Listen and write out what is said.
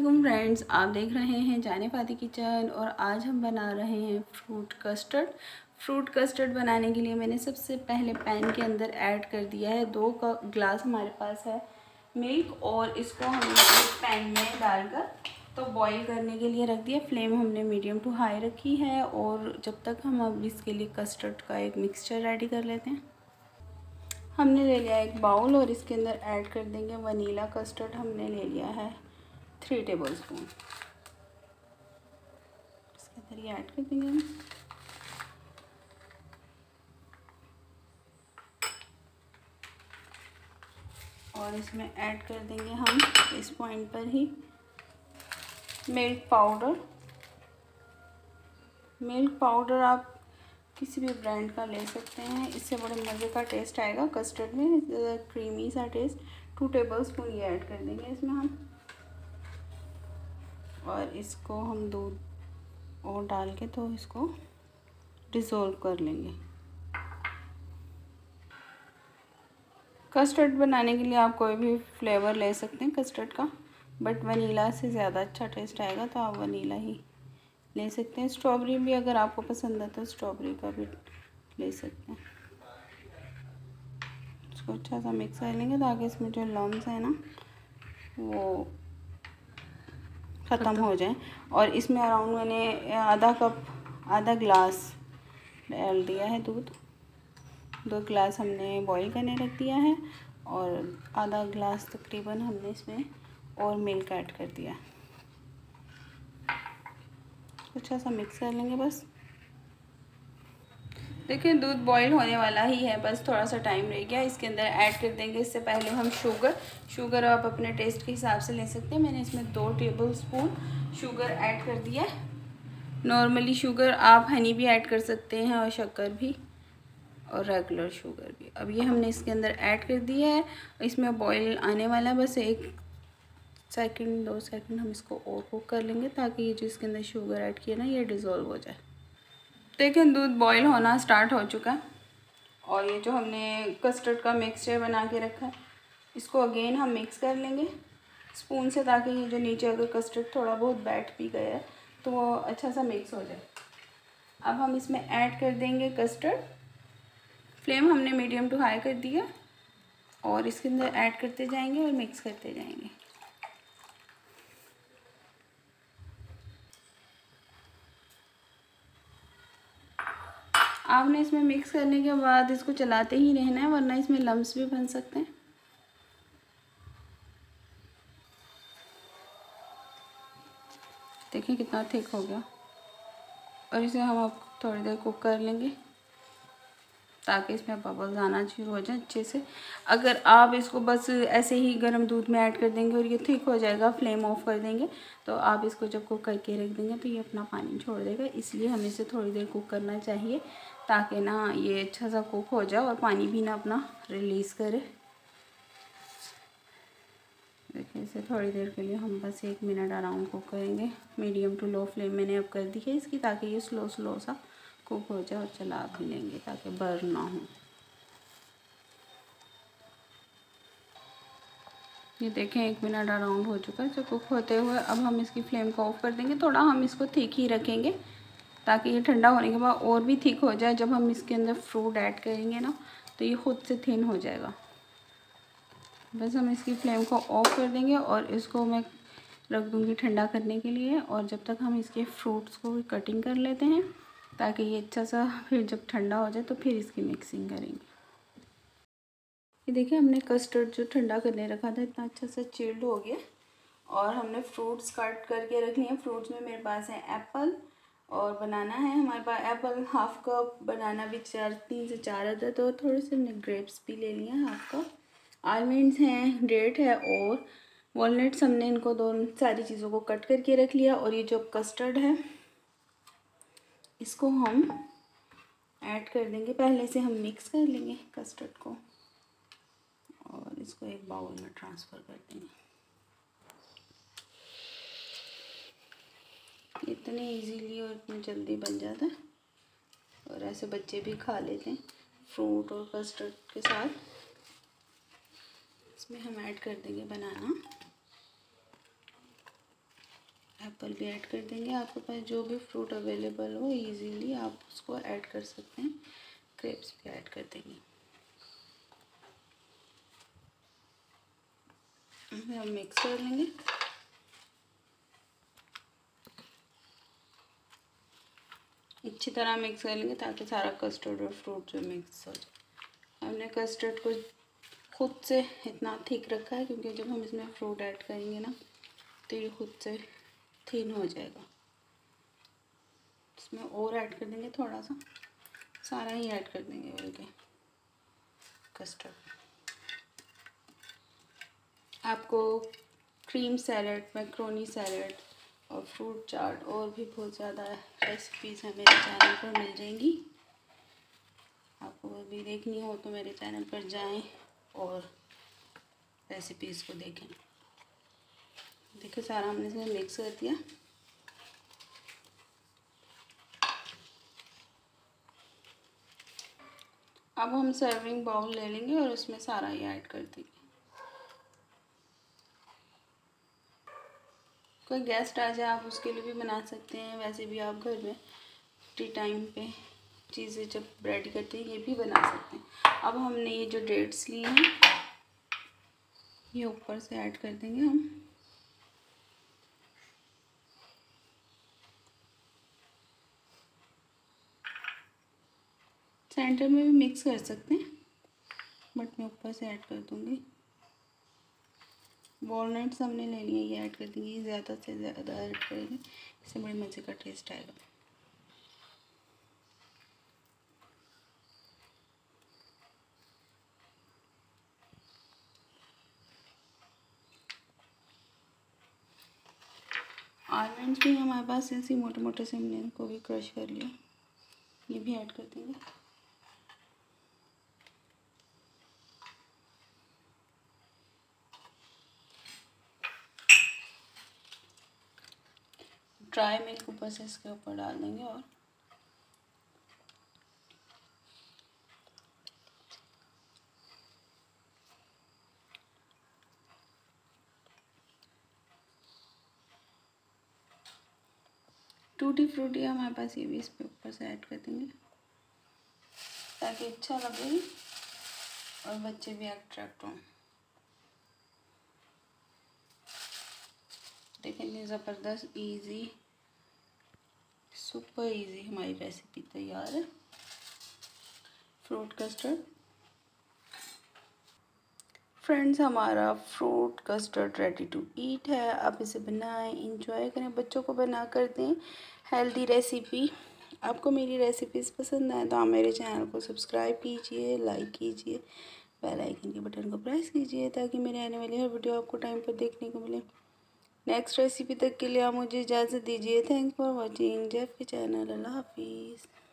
वालेकुम फ्रेंड्स, आप देख रहे हैं जाने फाती किचन और आज हम बना रहे हैं फ्रूट कस्टर्ड। फ्रूट कस्टर्ड बनाने के लिए मैंने सबसे पहले पैन के अंदर ऐड कर दिया है 2 ग्लास हमारे पास है मिल्क और इसको हमने एक पैन में डालकर तो बॉईल करने के लिए रख दिया। फ्लेम हमने मीडियम टू हाई रखी है और जब तक हम अब इसके लिए कस्टर्ड का एक मिक्सचर रेडी कर लेते हैं। हमने ले लिया एक बाउल और इसके अंदर ऐड कर देंगे वनीला कस्टर्ड। हमने ले लिया है 3 टेबलस्पून। इसके अंदर ये ऐड कर देंगे हम। और इसमें ऐड कर देंगे हम इस पॉइंट पर ही मिल्क पाउडर। मिल्क पाउडर आप किसी भी ब्रांड का ले सकते हैं, इससे बड़े मज़े का टेस्ट आएगा कस्टर्ड में, क्रीमी सा टेस्ट। 2 टेबलस्पून ये ऐड कर देंगे इसमें हम। और इसको हम दूध और डाल के तो इसको डिज़ोल्व कर लेंगे। कस्टर्ड बनाने के लिए आप कोई भी फ्लेवर ले सकते हैं कस्टर्ड का, बट वनीला से ज़्यादा अच्छा टेस्ट आएगा तो आप वनीला ही ले सकते हैं। स्ट्रॉबेरी भी अगर आपको पसंद है तो स्ट्रॉबेरी का भी ले सकते हैं। इसको अच्छा सा मिक्स कर लेंगे ताकि इसमें जो लम्स है ना वो ख़त्म हो जाए। और इसमें अराउंड मैंने आधा ग्लास डाल दिया है दूध। 2 ग्लास हमने बॉईल करने रख दिया है और आधा ग्लास तकरीबन हमने इसमें और मिल्क ऐड कर दिया। अच्छा सा मिक्स कर लेंगे बस। देखिए दूध बॉईल होने वाला ही है, बस थोड़ा सा टाइम रह गया। इसके अंदर ऐड कर देंगे इससे पहले हम शुगर आप अपने टेस्ट के हिसाब से ले सकते हैं। मैंने इसमें 2 टेबलस्पून शुगर ऐड कर दिया है। नॉर्मली शुगर आप हनी भी ऐड कर सकते हैं और शक्कर भी और रेगुलर शुगर भी। अब ये हमने इसके अंदर ऐड कर दिया है। इसमें बॉईल आने वाला है, बस 1 सेकंड 2 सेकंड हम इसको और कुक कर लेंगे ताकि ये जो इसके अंदर शुगर ऐड किया ना ये डिज़ोल्व हो जाए। देखिए दूध बॉईल होना स्टार्ट हो चुका है और ये जो हमने कस्टर्ड का मिक्सचर बना के रखा है इसको अगेन हम मिक्स कर लेंगे स्पून से, ताकि ये जो नीचे अगर कस्टर्ड थोड़ा बहुत बैठ भी गया है तो वो अच्छा सा मिक्स हो जाए। अब हम इसमें ऐड कर देंगे कस्टर्ड। फ्लेम हमने मीडियम टू हाई कर दिया और इसके अंदर ऐड करते जाएंगे और मिक्स करते जाएंगे। आपने इसमें मिक्स करने के बाद इसको चलाते ही रहना है, वरना इसमें लम्स भी बन सकते हैं। देखिए कितना थिक हो गया और इसे हम अब थोड़ी देर कुक कर लेंगे ताकि इसमें बबल्स आना शुरू हो जाए अच्छे से। अगर आप इसको बस ऐसे ही गर्म दूध में ऐड कर देंगे और ये थिक हो जाएगा, फ्लेम ऑफ कर देंगे, तो आप इसको जब कुक करके रख देंगे तो ये अपना पानी छोड़ देगा। इसलिए हमें इसे थोड़ी देर कुक करना चाहिए ताकि ना ये अच्छा सा कुक हो जाए और पानी भी ना अपना रिलीज़ करे। देखिए इसे थोड़ी देर के लिए हम बस 1 मिनट अराउंड कुक करेंगे। मीडियम टू लो फ्लेम मैंने अब कर दी है इसकी, ताकि ये स्लो सा कुक हो जाए और चला भी लेंगे ताकि बर्न ना हो। ये देखें 1 मिनट अराउंड हो चुका है इसे कुक होते हुए। अब हम इसकी फ्लेम को ऑफ कर देंगे। थोड़ा हम इसको थिक ही रखेंगे ताकि ये ठंडा होने के बाद और भी थिक हो जाए। जब हम इसके अंदर फ्रूट ऐड करेंगे ना तो ये खुद से थिन हो जाएगा। बस हम इसकी फ्लेम को ऑफ कर देंगे और इसको मैं रख दूँगी ठंडा करने के लिए। और जब तक हम इसके फ्रूट्स को कटिंग कर लेते हैं ताकि ये अच्छा सा फिर जब ठंडा हो जाए तो फिर इसकी मिक्सिंग करेंगे। ये देखिए हमने कस्टर्ड जो ठंडा करने रखा था इतना अच्छा सा चिल्ड हो गया और हमने फ्रूट्स कट करके रख लिए। फ्रूट्स में मेरे पास है एप्पल और बनाना है। हमारे पास एप्पल 1/2 कप, बनाना भी 3 से 4 अदद, और थोड़े से हमने ग्रेप्स भी ले लिए 1/2 कप। आलमंड्स हैं, डेट है और वॉलनट्स। हमने इनको दोनों सारी चीज़ों को कट करके रख लिया। और ये जो कस्टर्ड है इसको हम ऐड कर देंगे। पहले से हम मिक्स कर लेंगे कस्टर्ड को और इसको एक बाउल में ट्रांसफ़र कर देंगे। इतने इजीली और इतनी जल्दी बन जाता है और ऐसे बच्चे भी खा लेते हैं फ्रूट और कस्टर्ड के साथ। इसमें हम ऐड कर देंगे बनाना। एप्पल भी ऐड कर देंगे। आपके पास जो भी फ्रूट अवेलेबल हो इजीली आप उसको ऐड कर सकते हैं। ग्रेप्स भी ऐड कर देंगे। फिर हम मिक्स कर लेंगे। अच्छी तरह मिक्स कर लेंगे ताकि सारा कस्टर्ड और फ्रूट जो मिक्स हो जाए। हमने कस्टर्ड को खुद से इतना थिक रखा है क्योंकि जब हम इसमें फ्रूट ऐड करेंगे ना तो ये खुद से थिन हो जाएगा। इसमें और ऐड कर देंगे थोड़ा सा, सारा ही ऐड कर देंगे बल्कि कस्टर्ड। आपको क्रीम सैलड, मैक्रोनी सैलड और फ्रूट चाट और भी बहुत ज़्यादा रेसिपीज़ हैं मेरे चैनल पर मिल जाएंगी। आपको भी देखनी हो तो मेरे चैनल पर जाएं और रेसिपीज़ को देखें। देखिए सारा हमने इसमें मिक्स कर दिया। अब हम सर्विंग बाउल ले लेंगे और उसमें सारा ये ऐड कर देंगे। कोई गेस्ट आ जाए आप उसके लिए भी बना सकते हैं। वैसे भी आप घर में टी टाइम पे चीज़ें जब रेडी करते हैं ये भी बना सकते हैं। अब हमने ये जो डेट्स लिए हैं ये ऊपर से ऐड कर देंगे हम। सेंटर में भी मिक्स कर सकते हैं बट मैं ऊपर से ऐड कर दूँगी। वॉलनट्स हमने ले लिए, ये ऐड कर देंगे। ज़्यादा से ज़्यादा ऐड करेंगे, इससे बड़े मज़े का टेस्ट आएगा। आलमंड्स भी हमारे पास ऐसे मोटे मोटे से हमने इनको भी क्रश कर लिया, ये भी ऐड कर देंगे। ड्राई मिल्क ऊपर से इसके ऊपर डाल देंगे और टूटी फ्रूटी हमारे पास ये भी इस पे ऊपर से ऐड कर देंगे ताकि अच्छा लगे और बच्चे भी अट्रैक्ट हों। देखिए इतनी ज़बरदस्त इजी, सुपर इजी हमारी रेसिपी तैयार है, फ्रूट कस्टर्ड। फ्रेंड्स हमारा fruit custard ready to eat है। आप इसे बनाएं, इंजॉय करें, बच्चों को बना कर दें। Healthy recipe. आपको मेरी रेसिपीज़ पसंद आए तो आप मेरे चैनल को सब्सक्राइब कीजिए, लाइक कीजिए, बेल आइकन के बटन को प्रेस कीजिए ताकि मेरे आने वाली हर वीडियो आपको टाइम पर देखने को मिले। नेक्स्ट रेसिपी तक के लिए आप मुझे इजाज़त दीजिए। Thanks for watching. जेफ के चैनल। अल्लाह हाफिज़।